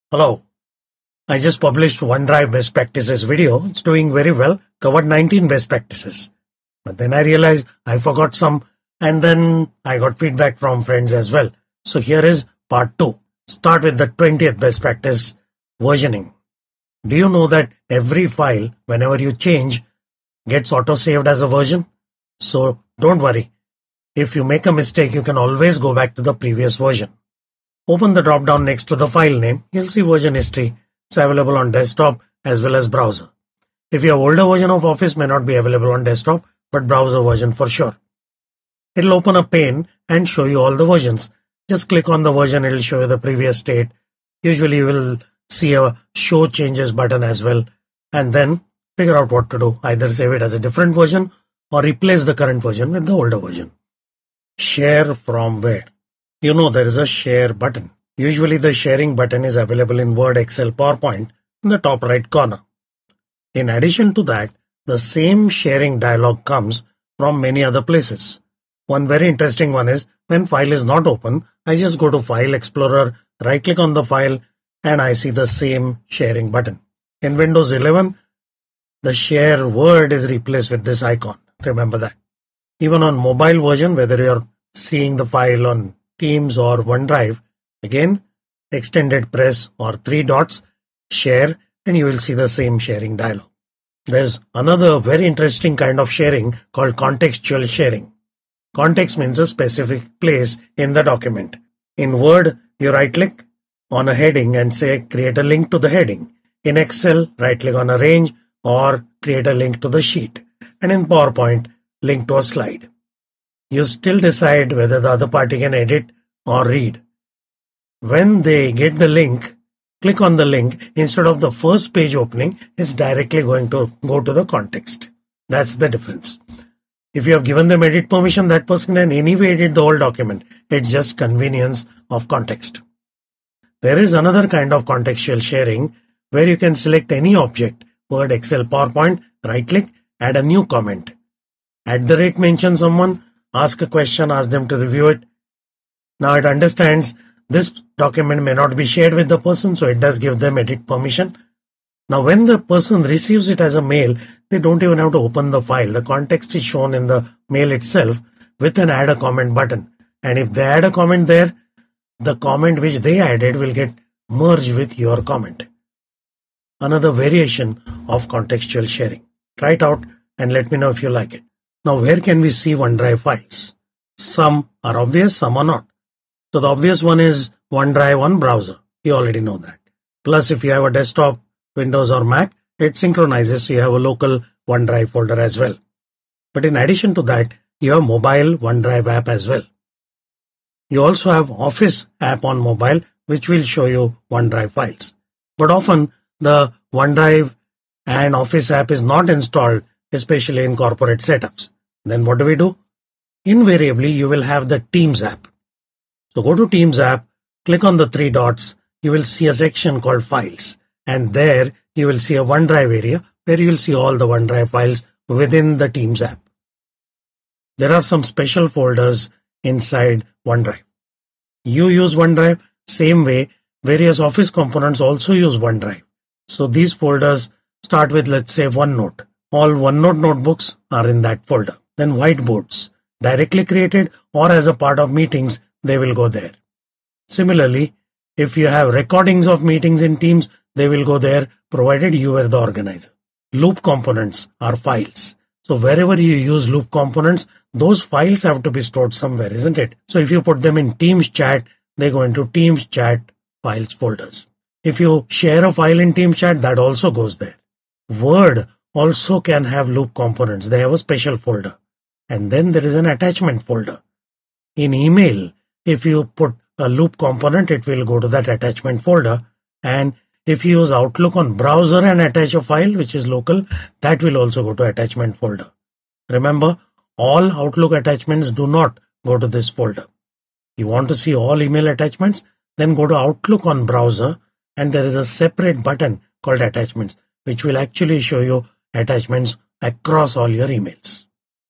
Hello. I just published OneDrive best practices video. It's doing very well, covered 19 best practices. But then I realized I forgot some, and then I got feedback from friends as well. So here is part 2. Start with the 20th best practice, versioning. Do you know that every file, whenever you change, gets auto-saved as a version? So don't worry. If you make a mistake, you can always go back to the previous version. Open the drop-down next to the file name. You'll see version history. It's available on desktop as well as browser. If you have older version of Office, may not be available on desktop, but browser version for sure. It'll open a pane and show you all the versions. Just click on the version, it'll show you the previous state. Usually you will see a show changes button as well, and then figure out what to do. Either save it as a different version or replace the current version with the older version. Share from where? You know there is a share button. Usually the sharing button is available in Word, Excel, PowerPoint in the top right corner. In addition to that, the same sharing dialog comes from many other places. One very interesting one is when file is not open, I just go to File Explorer, right click on the file, and I see the same sharing button. In Windows 11, the share word is replaced with this icon. Remember that. Even on mobile version, whether you're seeing the file on Teams or OneDrive, again, extended press or 3 dots, share, and you will see the same sharing dialog. There's another very interesting kind of sharing called contextual sharing. Context means a specific place in the document. In Word, you right-click on a heading and say create a link to the heading. In Excel, right-click on a range or create a link to the sheet. And in PowerPoint, link to a slide. You still decide whether the other party can edit or read. When they get the link, click on the link. Instead of the first page opening, it's directly going to go to the context. That's the difference. If you have given them edit permission, that person can anyway edit the whole document. It's just convenience of context. There is another kind of contextual sharing where you can select any object, Word, Excel, PowerPoint, right-click, add a new comment. @mention someone, ask a question, ask them to review it. Now it understands this document may not be shared with the person, so it does give them edit permission. Now when the person receives it as a mail, they don't even have to open the file. The context is shown in the mail itself with an add a comment button. And if they add a comment there, the comment which they added will get merged with your comment. Another variation of contextual sharing. Try it out and let me know if you like it. Now where can we see OneDrive files? Some are obvious, some are not. So the obvious one is OneDrive on browser. You already know that. Plus if you have a desktop, Windows or Mac, it synchronizes so you have a local OneDrive folder as well. But in addition to that, you have mobile OneDrive app as well. You also have Office app on mobile which will show you OneDrive files. But often the OneDrive and Office app is not installed, especially in corporate setups. Then what do? Invariably, you will have the Teams app. So go to Teams app, click on the 3 dots, you will see a section called Files. And there you will see a OneDrive area where you will see all the OneDrive files within the Teams app. There are some special folders inside OneDrive. You use OneDrive, same way various Office components also use OneDrive. So these folders start with, let's say, OneNote. All OneNote notebooks are in that folder. Then whiteboards, directly created or as a part of meetings, they will go there. Similarly, if you have recordings of meetings in Teams, they will go there provided you were the organizer. Loop components are files. So wherever you use loop components, those files have to be stored somewhere, isn't it? So if you put them in Teams chat, they go into Teams chat files folders. If you share a file in Teams chat, that also goes there. Word also can have loop components. They have a special folder. And then there is an attachment folder. In email, if you put a loop component, it will go to that attachment folder. And if you use Outlook on browser and attach a file which is local, that will also go to attachment folder. Remember, all Outlook attachments do not go to this folder. You want to see all email attachments? Then go to Outlook on browser and there is a separate button called attachments, which will actually show you attachments across all your emails.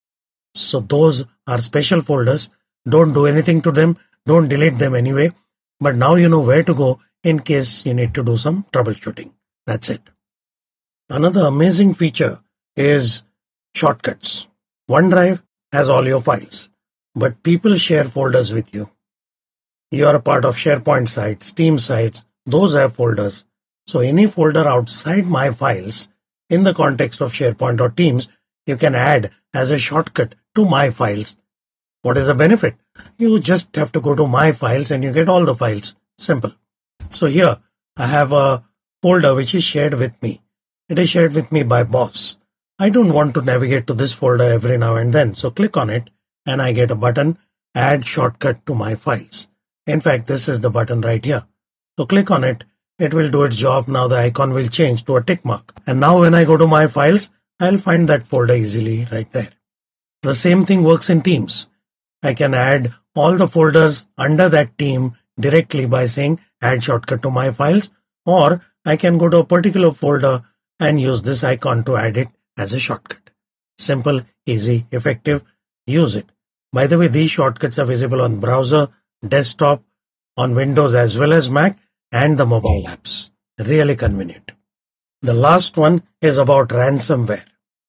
So those are special folders. Don't do anything to them. Don't delete them anyway. But now you know where to go in case you need to do some troubleshooting. That's it. Another amazing feature is shortcuts. OneDrive has all your files, but people share folders with you. You are a part of SharePoint sites, Team sites, those have folders. So any folder outside my files in the context of SharePoint or Teams, you can add as a shortcut to my files. What is the benefit? You just have to go to my files and you get all the files. Simple. So here I have a folder which is shared with me. It is shared with me by boss. I don't want to navigate to this folder every now and then. So click on it and I get a button, add shortcut to my files. In fact, this is the button right here. So click on it. It will do its job. Now the icon will change to a tick mark. And now when I go to my files, I'll find that folder easily right there. The same thing works in Teams. I can add all the folders under that team directly by saying add shortcut to my files, or I can go to a particular folder and use this icon to add it as a shortcut. Simple, easy, effective. Use it. By the way, these shortcuts are visible on browser, desktop, on Windows as well as Mac, and the mobile apps. Really convenient. The last one is about ransomware.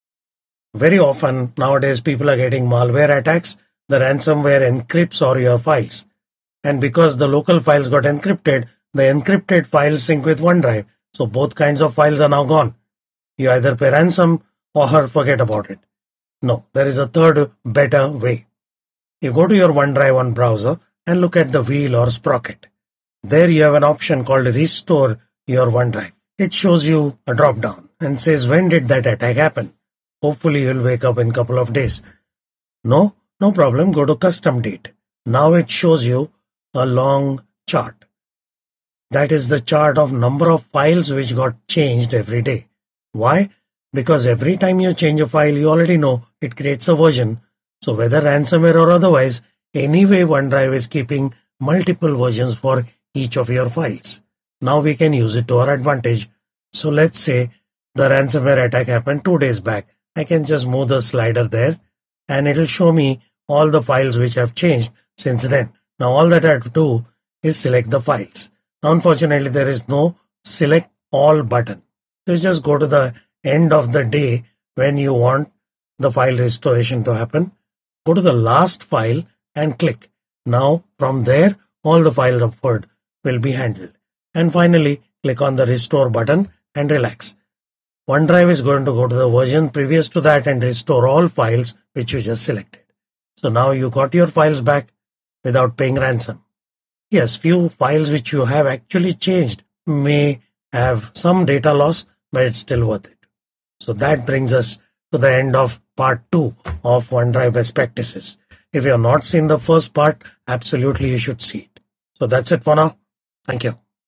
Very often nowadays people are getting malware attacks. The ransomware encrypts all your files. And because the local files got encrypted, the encrypted files sync with OneDrive. So both kinds of files are now gone. You either pay ransom or forget about it. No, there is a third better way. You go to your OneDrive on browser and look at the wheel or sprocket. There you have an option called Restore Your OneDrive. It shows you a drop down and says when did that attack happen. Hopefully you'll wake up in a couple of days. No problem, go to custom date. Now it shows you a long chart. That is the chart of number of files which got changed every day. Why? Because every time you change a file, you already know it creates a version. So whether ransomware or otherwise, anyway OneDrive is keeping multiple versions for each of your files. Now we can use it to our advantage. So let's say the ransomware attack happened 2 days back. I can just move the slider there and it'll show me all the files which have changed since then. Now all that I have to do is select the files. Now unfortunately there is no select all button. So you just go to the end of the day when you want the file restoration to happen. Go to the last file and click. Now from there all the files upward will be handled. And finally click on the restore button and relax. OneDrive is going to go to the version previous to that and restore all files which you just selected. So now you got your files back without paying ransom. Yes, few files which you have actually changed may have some data loss, but it's still worth it. So that brings us to the end of part 2 of OneDrive best practices. If you have not seen the first part, absolutely you should see it. So that's it for now. Thank you.